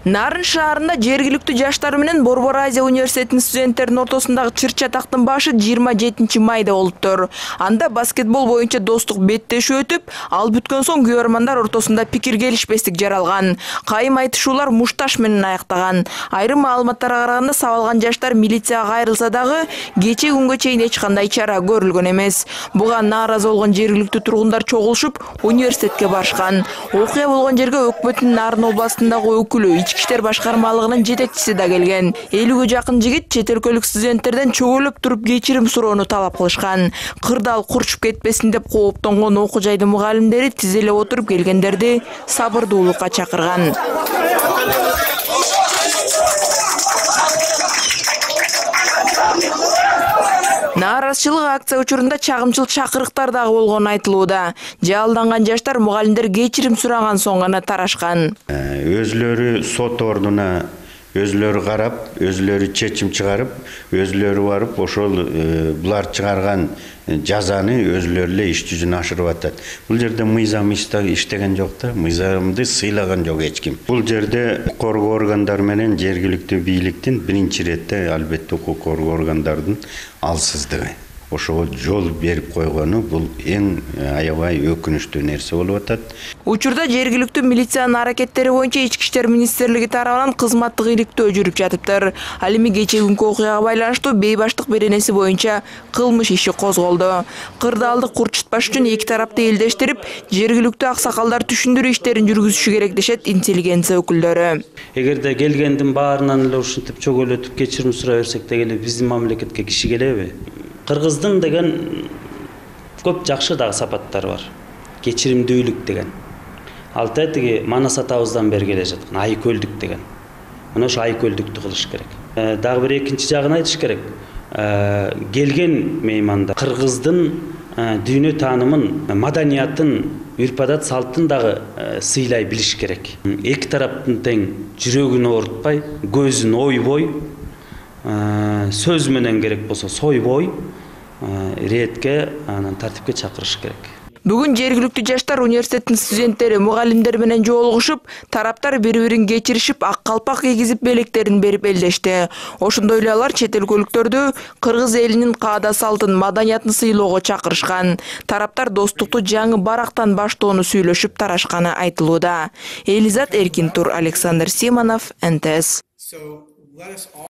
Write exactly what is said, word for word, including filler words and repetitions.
Нарын шаарында жергиликтүү жаштар менен Борбор Азия университетинин студенттеринин ортосундагы чыр-чатактын башы жыйырма жетинчи майда болуптур. Анда баскетбол боюнча достук беттешүү өтүп, ал бүткөн соң күйөрмандар ортосунда пикир келишпестик жаралган. Кайым айтышуулар мушташ менен аяктаган. Айрым маалыматтарга караганда сабалган жаштар милицияга кайрылса дагы кече күнгө чейин эч кандай чара көрүлгөн эмес. Буга нааразы болгон жергиликтүү тургундар чогулушуп, университетке барышкан. Окуя болгон жерге өкмөттүн Нарын областындагы өкүлү Ички иштер башкармалыгынын жетекчиси да келген. элүүгө жакын жигит чет өлкөлүк студенттерден чөгөлөп туруп кечирим суроону талап кылышкан. Кырдаал курчуп кетпесин деп кооптонгон окуу жайдын мугалимдери тизелеп отуруп келгендерди сабырдуулукка чакырган. Нааразычылык акция учурунда чагымчыл чакырыктар дагы болгону айтылууда. Жалданган жаштар мугалимдер кечирим сураган соң гана тарашкан. Өзлөрү сот ордуна өзлөрү карап, өзлөрү чечим чыгарып, өзлөрү барып ошол булар чыгарган жазаны өзлөрү эле иш жүзүнө ашырып атат. Бул жерде мыйзам иштеген жок да, мыйзамды сыйлаган жок эч ким. Бул жерде коргоо органдары менен жергиликтүү бийликтин биринчи иретте албетте укук коргоо органдардын алсыздыгы. Ошого жол берип койгону бул эң аябай өкүнүчтүү нерсе болуп атат. Учурда жергиликтүү милициянын аракеттери боюнча Ички иштер министрлиги тарабынан кызматтык иликтөө жүрүп жатыптыр. Ал эми кече күнкү окуяга байланыштуу бейбаштык беренеси боюнча кылмыш иши козголду. Кырдаалды курчутпаш үчүн эки тарапты элдештирип, жергиликтүү аксакалдар түшүндүрүү иштерин жүргүзүшү керек дешет интеллигенция өкүлдөрү. Эгерде келгендин баарынан эле ушинтип чөгөлөтүп кечирим сурай берсек дегеле биздин мамлекетке киши келеби? Кыргыздын деген көп жакшы дагы сапаттары бар. Кечиримдүүлүк деген. Ал тетиги Манас атабыздан бери келе жаткан айкөлдүк деген. Мына ошо айкөлдүктү кылыш керек. Э, дагы бир экинчи жагын айтыш керек. Э, келген мейманда кыргыздын э, дүйнө таанымын, маданиятын, үрп-адат салтын дагы э, сыйлай билиш керек. Эки тараптын тең жүрөгүн оорутпай, көзүн ойбой, э, сөз менен керек болсо сойбой, иретке, анан тартипке чакырыш керек. Бүгүн жергиликтүү жаштар университеттин студенттери мугалимдер менен жолугушуп, тараптар бири-бирин кечиришип, ак калпак кийгизип белектерин берип элдешти. Ошондой эле алар чет өлкөлүктөрдү кыргыз элинин каада салтын, маданиятын сыйлоого чакырышкан. Тараптар достукту жаңы барактан баштоону сүйлөшүп тарашканы айтылууда. Элизат Эркинтур, Александр Симонов, эн тэ эс.